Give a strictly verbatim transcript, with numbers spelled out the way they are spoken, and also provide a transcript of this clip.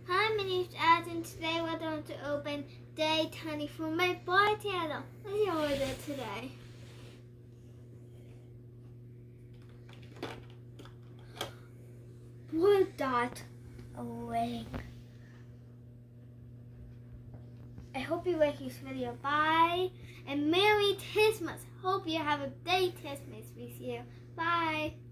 Hi, my name's Addison. Today we're going to open day twenty for my BARBIE channel. What did you order today? What that? A ring. I hope you like this video. Bye. And Merry Christmas. Hope you have a day Christmas with you. Bye.